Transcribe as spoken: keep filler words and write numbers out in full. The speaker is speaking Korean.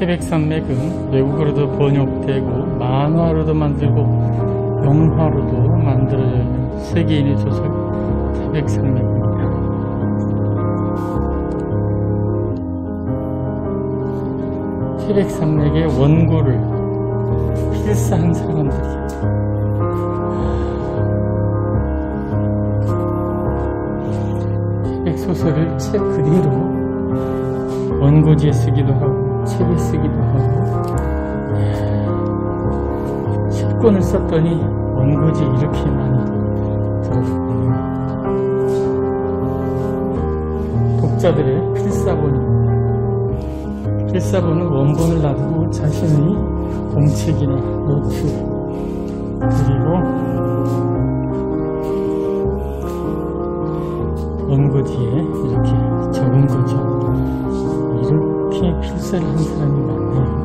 태백산맥은 외국어로도 번역되고 만화로도 만들고 영화로도 만들어져 있는 세계인의 소설 태백산맥입니다. 태백산맥의 원고를 필사한 사람들이야. 태백 소설을 책 그대로 원고지에 쓰기도 하고 책에 쓰기도 하고 십 권을 썼더니 원고지에 이렇게 많이 들어있군요. 독자들의 필사본입니다. 필사본은 원본을 놔두고 자신의 공책이나 노트 그리고 원고지에 이렇게 적은 거죠. 이렇게 필사를 한 사람이 많네요.